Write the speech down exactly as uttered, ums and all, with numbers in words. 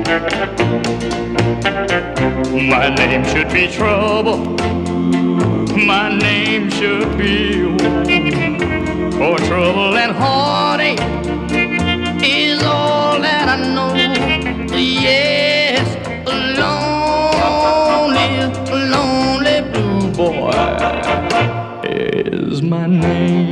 My name should be trouble. My name should be woe. For trouble and heartache is all that I know. Yes, a lonely, lonely blue boy is my name.